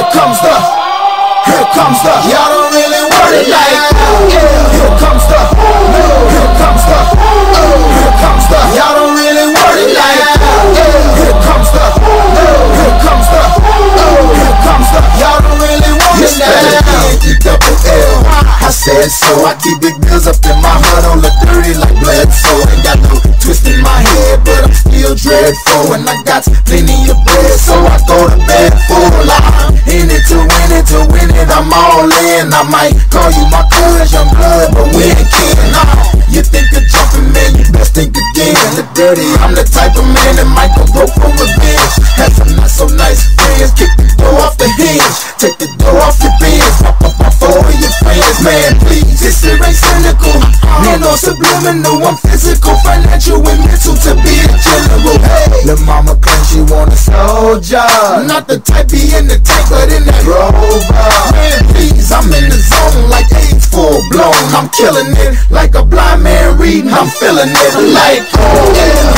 Here comes the, y'all don't really want it like that. Here comes the, here comes the, here comes the, y'all don't really want it like that. Here comes the, here comes the, here comes the, y'all don't really want it like that. E-double-L, I said so. I keep big bills up in my heart, don't look dirty like blood, so ain't got no twist in my head, but I'm still dreadful, and I got plenty of bread, so I go to bed full. I'm in it to win it, to win it, I'm all in. I might call you my cuz, young blood, but we ain't kidding. You think of jumping, man, you best think again. Look dirty, I'm the type of man that might go broke for revenge. Have some not so nice friends, kick the door off the hinge, take the door off your bins, pop up off all of your friends. Man, please, this shit ain't cynical, man, no subliminal. I'm physical, financial, and mental to be a general. Hey, lil' mama claims she want a soldier, not the type be in the tank, but in that Rover. Man, please, I'm in the zone like AIDS full blown. I'm killing it like a blind man reading. I'm feeling it like, oh yeah.